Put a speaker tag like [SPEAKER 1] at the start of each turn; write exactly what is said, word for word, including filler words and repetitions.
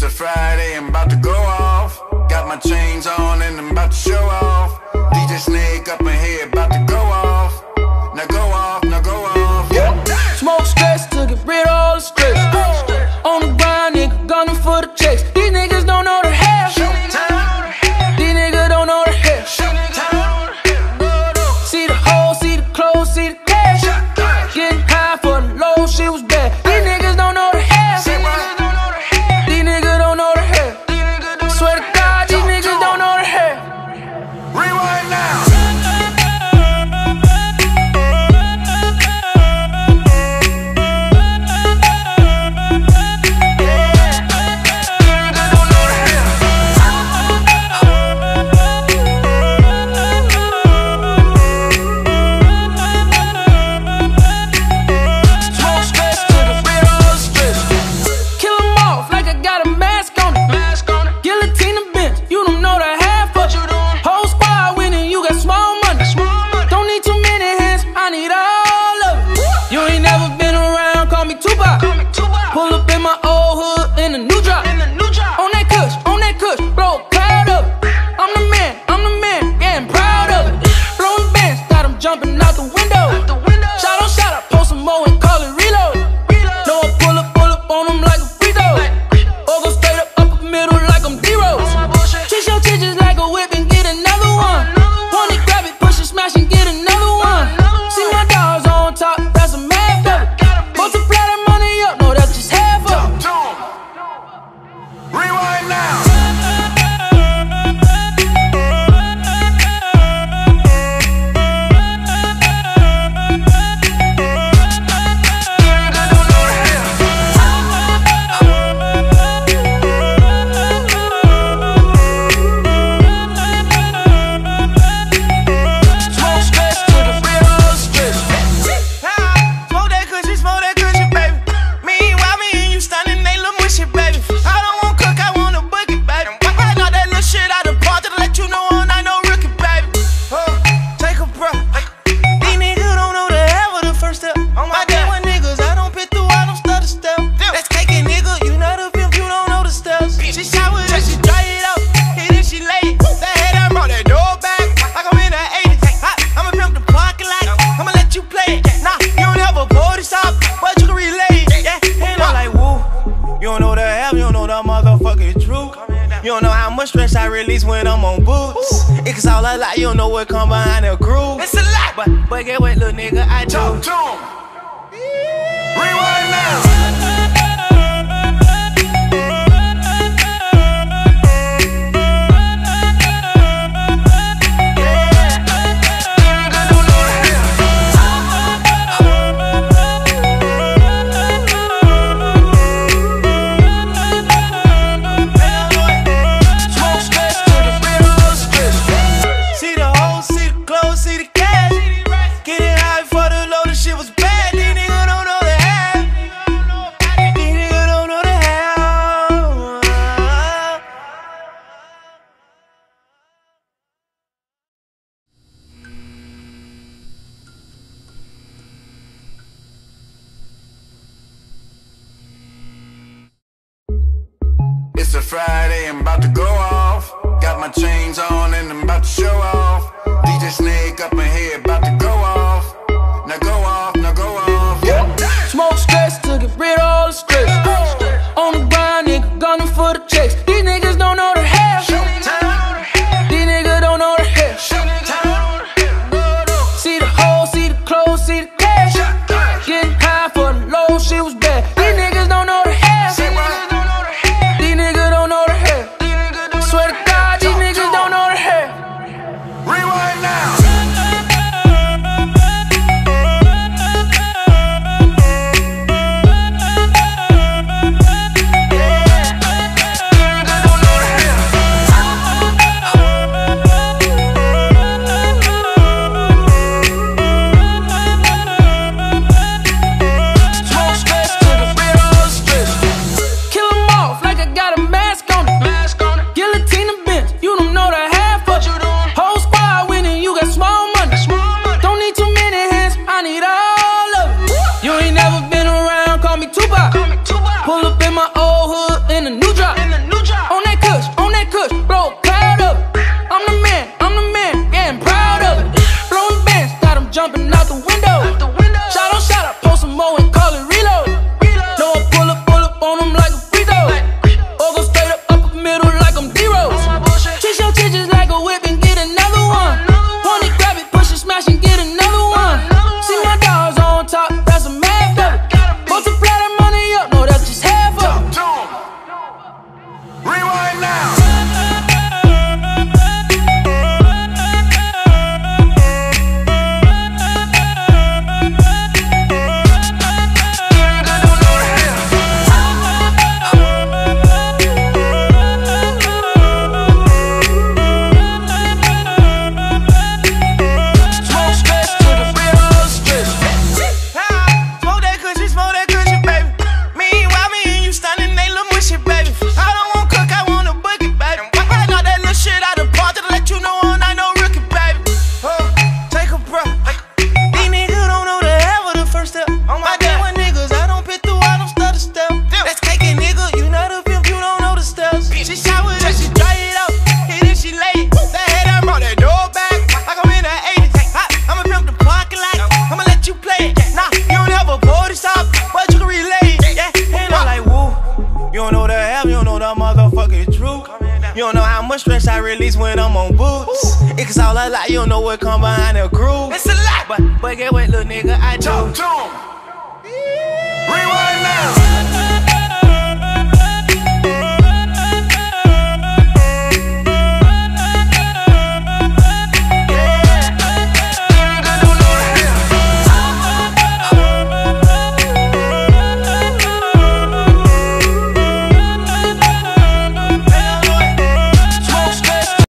[SPEAKER 1] a Friday, I'm about to go off. Got my chains on and I'm about to show off. D J Snake up in here, about to go off. Now go off, now go off, yeah.
[SPEAKER 2] Smoke stress to get rid of all the stress. On the grind, nigga, gunning for the checks. These niggas don't know the half. These niggas don't know the half. See the hoes, see the clothes, see the cash. Getting high for the low, shit was bad. These niggas don't know the half. These niggas don't know the half. Swear to God, these niggas don't know the half.
[SPEAKER 1] Rewind now.
[SPEAKER 2] Pull up in my old hood in a new drop. On that kush, on that kush, blow a cloud of it. I'm the man, I'm the man, yeah, I'm proud of it. Blowing bands, got them jumping out the window. Shot on shot, I post some more and call it reload. No, I pull up, pull up on them like a free throw. Or go straight up, up the middle like I'm D-Rose. Twist your titties like a whip and get another one. Want it, grab it, push it, smash and get another one. See my dogs on top, that's a math of it. Multiply that money up, no, that's just half of it.
[SPEAKER 1] Rewind now.
[SPEAKER 3] You don't know how much stress I release when I'm on boots. It's all a lot, you don't know what come behind the groove. It's a lot, but, but get what, little nigga, I do.
[SPEAKER 1] Talk to him. Rewind now. It's a Friday, I'm about to go off. Got my chains on and I'm about to show off. D J Snake up in here, about to go off. Now go off, now go off, yeah.
[SPEAKER 2] Smoke stress to get rid of all the stress. On the grind, nigga, gunning for the checks. These niggas don't know the half. These niggas don't know the half. See the hoes, see the clothes, see the cash. Getting high for the low, shit was bad. These niggas don't know the half. These niggas don't know the half. Swear to God, these niggas don't know the half.
[SPEAKER 1] Rewind now.
[SPEAKER 2] Smoke stress
[SPEAKER 3] the motherfucking truth. You don't know how much stress I release when I'm on boots. It's all a lie, you don't know what come behind the groove. It's a lie, but, but get what, little nigga, I do.
[SPEAKER 1] Talk to him.